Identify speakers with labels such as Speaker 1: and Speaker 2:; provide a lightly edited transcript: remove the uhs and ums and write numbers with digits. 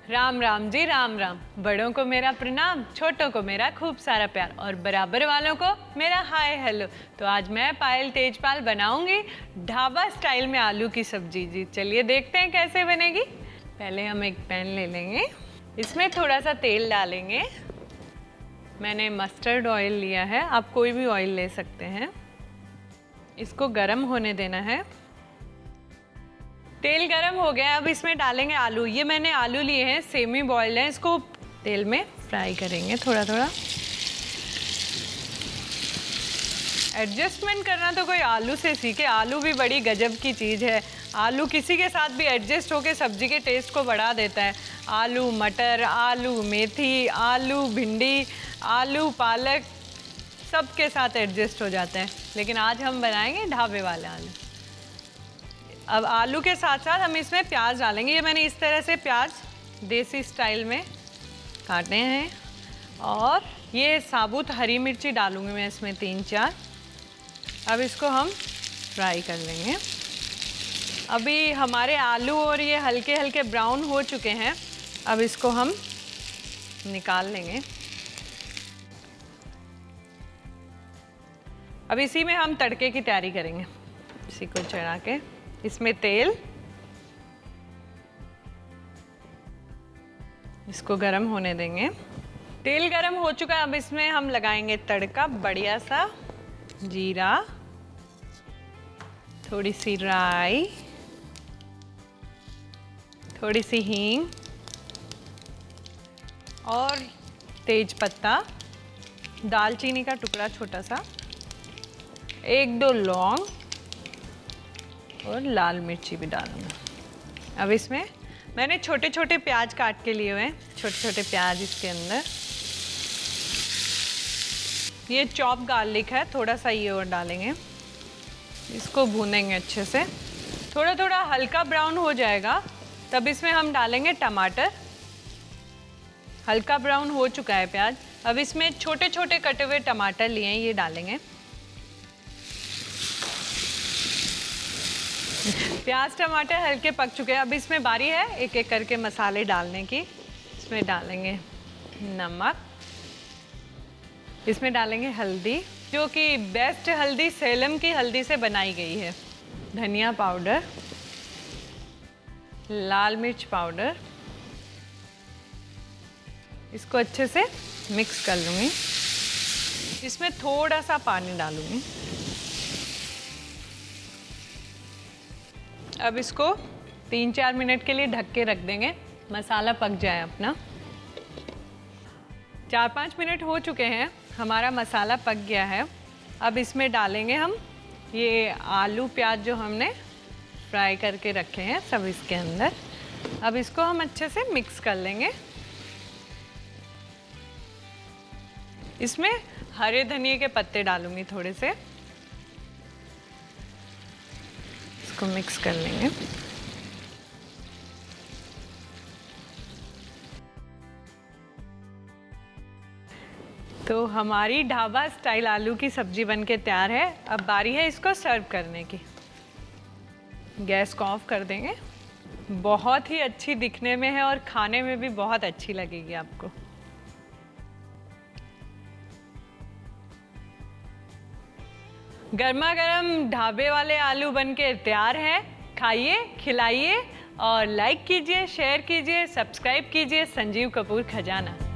Speaker 1: राम राम जी राम राम। बड़ों को मेरा प्रणाम, छोटों को मेरा खूब सारा प्यार और बराबर वालों को मेरा हाय हेलो। तो आज मैं पायल तेजपाल बनाऊंगी ढाबा स्टाइल में आलू की सब्जी। जी चलिए देखते हैं कैसे बनेगी। पहले हम एक पैन ले लेंगे, इसमें थोड़ा सा तेल डालेंगे। मैंने मस्टर्ड ऑयल लिया है, आप कोई भी ऑयल ले सकते हैं। इसको गरम होने देना है। तेल गरम हो गया, अब इसमें डालेंगे आलू। ये मैंने आलू लिए हैं, सेमी बॉइल्ड हैं। इसको तेल में फ्राई करेंगे थोड़ा थोड़ा। एडजस्टमेंट करना तो कोई आलू से सीखे, आलू भी बड़ी गजब की चीज़ है। आलू किसी के साथ भी एडजस्ट होकर सब्जी के टेस्ट को बढ़ा देता है। आलू मटर, आलू मेथी, आलू भिंडी, आलू पालक, सब के साथ एडजस्ट हो जाता है। लेकिन आज हम बनाएंगे ढाबे वाले आलू। अब आलू के साथ साथ हम इसमें प्याज डालेंगे। ये मैंने इस तरह से प्याज देसी स्टाइल में काटे हैं। और ये साबुत हरी मिर्ची डालूंगी मैं इसमें 3-4। अब इसको हम फ्राई कर लेंगे। अभी हमारे आलू और ये हल्के हल्के ब्राउन हो चुके हैं। अब इसको हम निकाल लेंगे। अब इसी में हम तड़के की तैयारी करेंगे। इसी को चढ़ा के इसमें तेल, इसको गरम होने देंगे। तेल गरम हो चुका है, अब इसमें हम लगाएंगे तड़का। बढ़िया सा जीरा, थोड़ी सी राई, थोड़ी सी हींग और तेज पत्ता, दालचीनी का टुकड़ा छोटा सा, 1-2 लौंग और लाल मिर्ची भी डालूंगा। अब इसमें मैंने छोटे छोटे प्याज काट के लिए हुए हैं, छोटे छोटे प्याज इसके अंदर। ये चॉप गार्लिक है, थोड़ा सा ये और डालेंगे। इसको भूनेंगे अच्छे से। थोड़ा थोड़ा हल्का ब्राउन हो जाएगा तब इसमें हम डालेंगे टमाटर। हल्का ब्राउन हो चुका है प्याज। अब इसमें छोटे छोटे कटे हुए टमाटर लिए हैं, ये डालेंगे। प्याज टमाटर हल्के पक चुके हैं। अब इसमें बारी है एक एक करके मसाले डालने की। इसमें डालेंगे नमक, इसमें डालेंगे हल्दी, जो कि बेस्ट हल्दी सेलम की हल्दी से बनाई गई है। धनिया पाउडर, लाल मिर्च पाउडर। इसको अच्छे से मिक्स कर लूँगी। इसमें थोड़ा सा पानी डालूँगी। अब इसको 3-4 मिनट के लिए ढक के रख देंगे, मसाला पक जाए अपना। 4-5 मिनट हो चुके हैं, हमारा मसाला पक गया है। अब इसमें डालेंगे हम ये आलू प्याज जो हमने फ्राई करके रखे हैं, सब इसके अंदर। अब इसको हम अच्छे से मिक्स कर लेंगे। इसमें हरे धनिए के पत्ते डालूंगी थोड़े से। इसको मिक्स कर लेंगे। तो हमारी ढाबा स्टाइल आलू की सब्जी बनके तैयार है। अब बारी है इसको सर्व करने की। गैस को ऑफ कर देंगे। बहुत ही अच्छी दिखने में है और खाने में भी बहुत अच्छी लगेगी आपको। गर्मा गर्म ढाबे वाले आलू बनके तैयार हैं। खाइए, खिलाइए और लाइक कीजिए, शेयर कीजिए, सब्सक्राइब कीजिए। संजीव कपूर खजाना।